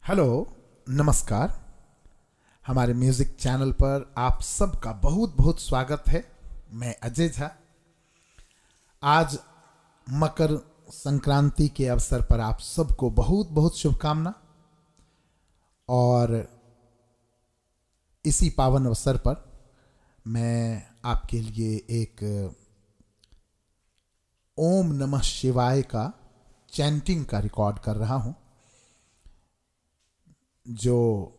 Hello, नमस्कार। हमारे music channel पर आप सबका बहुत बहुत स्वागत है। मैं अजय झा। आज मकर संक्रांति के अवसर पर आप सबको बहुत बहुत शुभकामना। और इसी पावन अवसर पर मैं आपके लिए एक ओम नमः शिवाय का चैंटिंग का रिकॉर्ड कर रहा हूँ, जो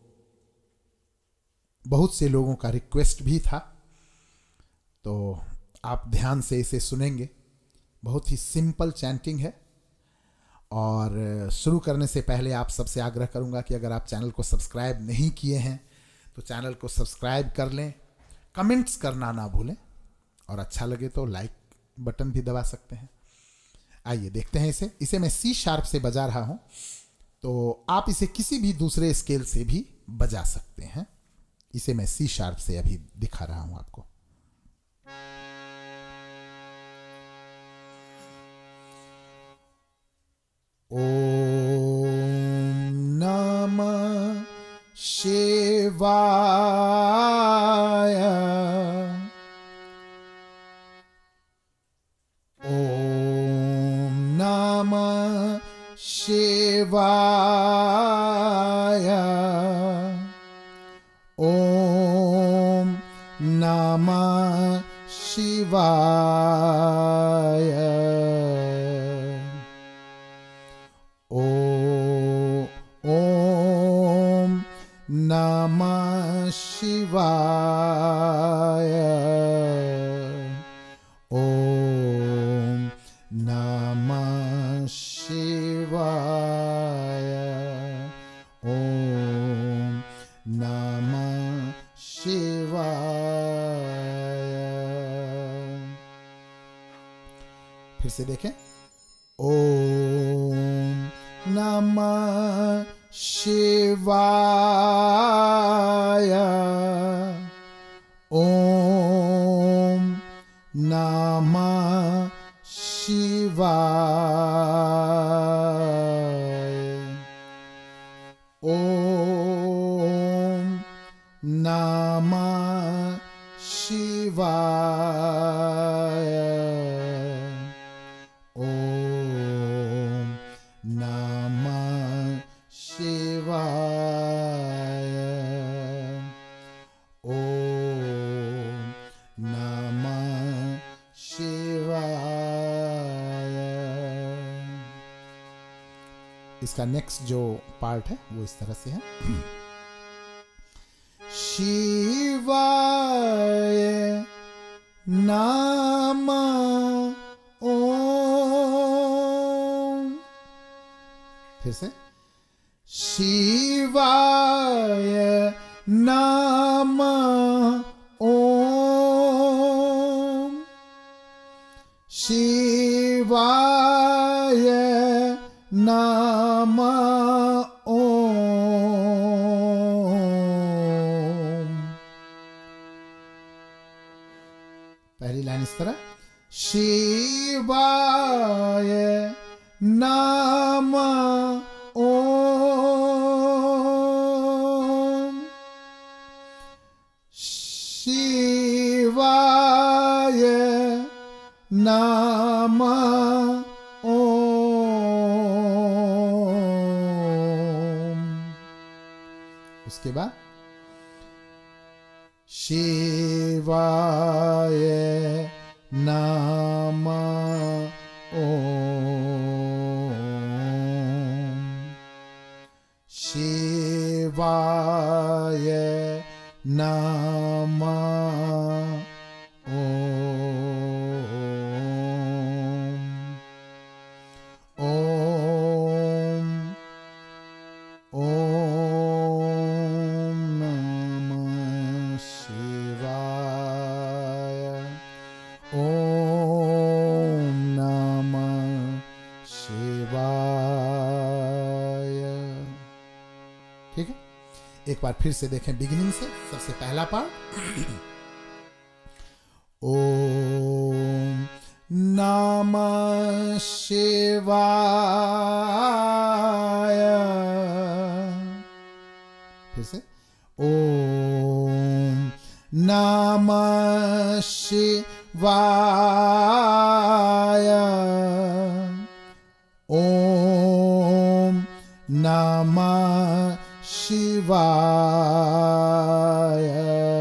बहुत से लोगों का रिक्वेस्ट भी था। तो आप ध्यान से इसे सुनेंगे। बहुत ही सिंपल चैंटिंग है। और शुरू करने से पहले आप सबसे आग्रह करूंगा कि अगर आप चैनल को सब्सक्राइब नहीं किए हैं तो चैनल को सब्सक्राइब कर लें, कमेंट्स करना ना भूलें, और अच्छा लगे तो लाइक बटन भी दबा सकते हैं। आइए देखते हैं इसे मैं सी शार्प से बजा रहा हूं, तो आप इसे किसी भी दूसरे स्केल से भी बजा सकते हैं। इसे मैं सी शार्प से अभी दिखा रहा हूं आपको। ओम नमः शिवाय। ओम नमः शिवाय। ओम नमः शिवाय। ओम नमः शिवाय। ओम नमः शिवाय। ओम नमः शिवाय। फिर से देखें। ओम नमः शिवाय। ओम नमः शिवाय। ओम नमः शिवाय। ओम नमः शिवाय। ओम नमः शिवाय। इसका नेक्स्ट जो पार्ट है वो इस तरह से है। शिवाय नमः ओम। फिर से। शिवाय नमः ओम। शिवाय नमः ओम। पहली लाइन इस तरह। शिवाय नमः ओम। शिवाय नमः ओम। उसके बाद शिवाय नमः ओम। शिवाय नमः ओम। ओम ओम नमः शिवाय। ओम नमः शिवाय। ठीक है, एक बार फिर से देखें बिगिनिंग से। सबसे पहला पार्ट। ओम नमः शिवाय। फिर से ओम नमः शिवाय, ओम नमः शिवाय,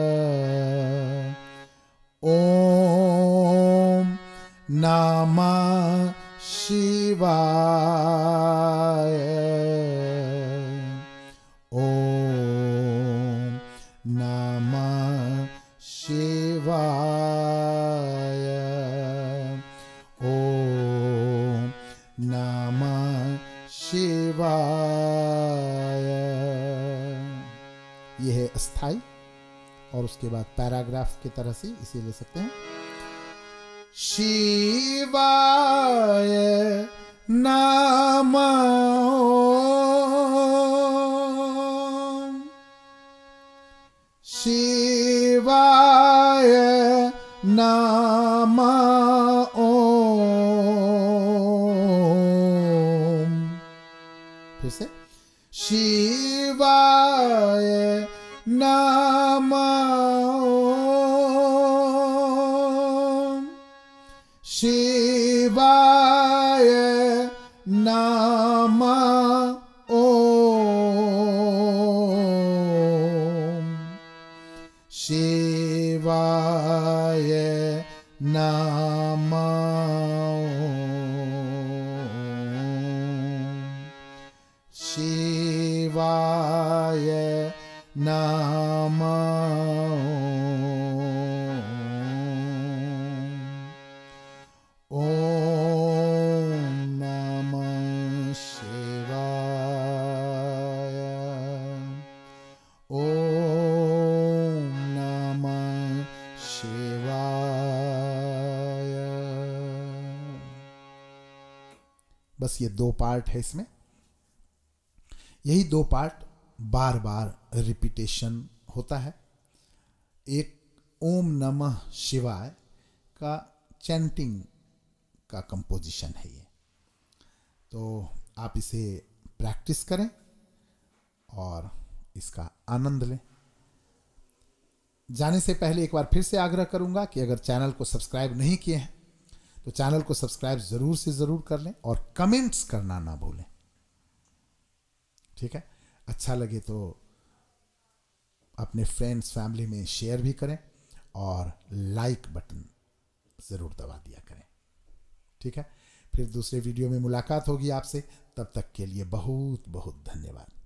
ओम नमः शिवाय, ओम नमः शिवाय, ओम नमः शिवाय। यह है अस्थाई, और उसके बाद पैराग्राफ की तरह से इसे ले सकते हैं। शिवाय नमः, शिवाय नमः ओम। फिर से शिवाय नमः ओम, शिवाय नमः ओम, शिवाय नमः ओम, शिवाय नमः ओम, नमः शिवाय, ओम नमः शिवाय। बस ये 2 पार्ट है इसमें। यही 2 पार्ट बार बार रिपीटेशन होता है। एक ओम नमः शिवाय का चैंटिंग का कंपोजिशन है ये। तो आप इसे प्रैक्टिस करें और इसका आनंद लें। जाने से पहले एक बार फिर से आग्रह करूंगा कि अगर चैनल को सब्सक्राइब नहीं किए हैं तो चैनल को सब्सक्राइब ज़रूर से ज़रूर कर लें और कमेंट्स करना ना भूलें। ठीक है, अच्छा लगे तो अपने फ्रेंड्स फैमिली में शेयर भी करें और लाइक बटन ज़रूर दबा दिया करें। ठीक है, फिर दूसरे वीडियो में मुलाकात होगी आपसे। तब तक के लिए बहुत बहुत धन्यवाद।